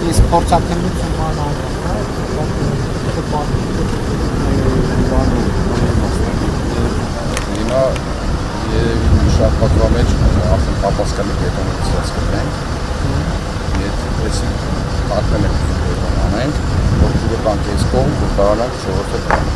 իսկ փորձաքննություն Հիմա երևի շաբաթվա մեջ արդեն Պապասկալի բետոնացիաց կգնենք եթե պատմել ենք անենք որ ջուրը կան կես կողմ որ կարողանանք ժողովրդը